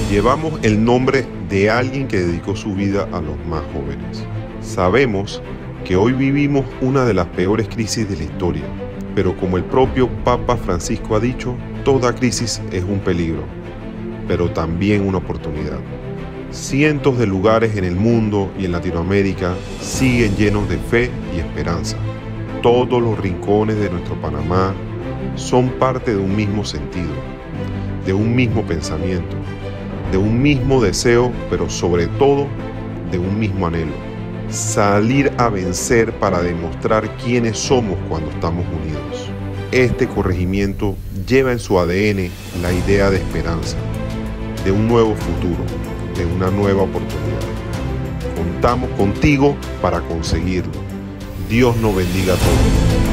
Llevamos el nombre de alguien que dedicó su vida a los más jóvenes. Sabemos que hoy vivimos una de las peores crisis de la historia, pero como el propio Papa Francisco ha dicho, toda crisis es un peligro, pero también una oportunidad. Cientos de lugares en el mundo y en Latinoamérica siguen llenos de fe y esperanza. Todos los rincones de nuestro Panamá son parte de un mismo sentido, de un mismo pensamiento, de un mismo deseo, pero sobre todo de un mismo anhelo: salir a vencer para demostrar quiénes somos cuando estamos unidos. Este corregimiento lleva en su ADN la idea de esperanza, de un nuevo futuro, de una nueva oportunidad. Contamos contigo para conseguirlo. Dios nos bendiga a todos.